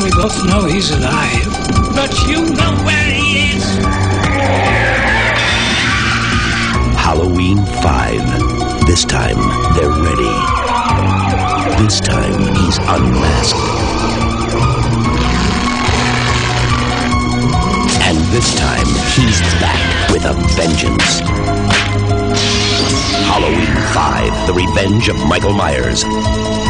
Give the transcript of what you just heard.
We both know he's alive. But you know where he is. Halloween 5. This time, they're ready. This time, he's unmasked. And this time, he's back with a vengeance. Halloween 5, The Revenge of Michael Myers.